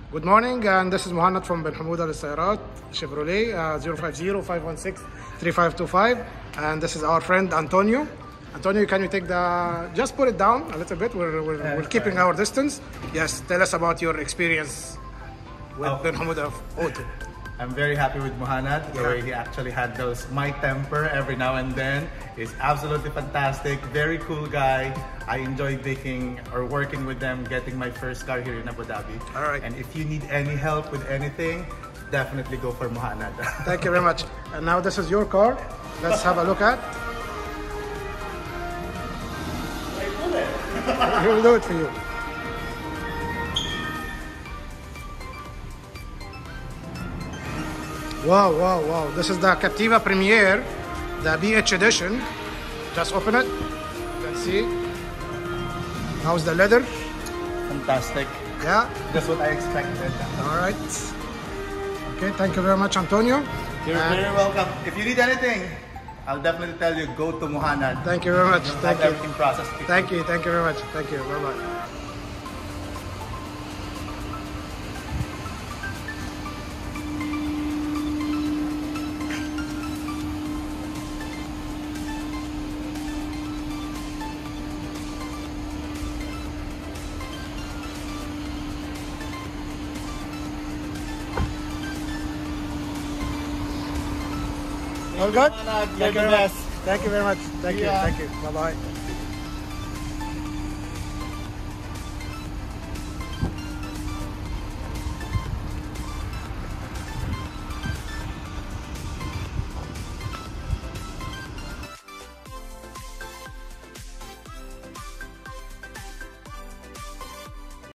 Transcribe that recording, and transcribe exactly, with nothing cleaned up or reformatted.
Good morning, and this is Mohanad from Ben Hamouda للسيارات Chevrolet uh, zero five zero, five one six, three five two five, and this is our friend Antonio. Antonio, can you take the, just put it down a little bit, we're, we're, we're keeping our distance. Yes, tell us about your experience with Oh. Ben Hamouda Auto. I'm very happy with Mohanad, the Yeah. way he actually handles my temper every now and then. He's absolutely fantastic, very cool guy. I enjoy making or working with them, getting my first car here in Abu Dhabi. All right. And if you need any help with anything, definitely go for Mohanad. Thank you very much. And now this is your car. Let's have a look at. He will do it for you. Wow, wow, wow. This is the Captiva Premier, the B H edition. Just open it. Let's see. How's the leather? Fantastic. Yeah. That's what I expected. All right. Okay, thank you very much, Antonio. You're And very welcome. If you need anything, I'll definitely tell you, go to Mohanad. Thank you very much. You'll Thank have you. everything processed. Thank you. Thank you very much. Thank you. Bye-bye. All good? Mohanad, you're Thank you the very much. best. Thank you very much. Thank you. Yeah. Thank you. Bye-bye.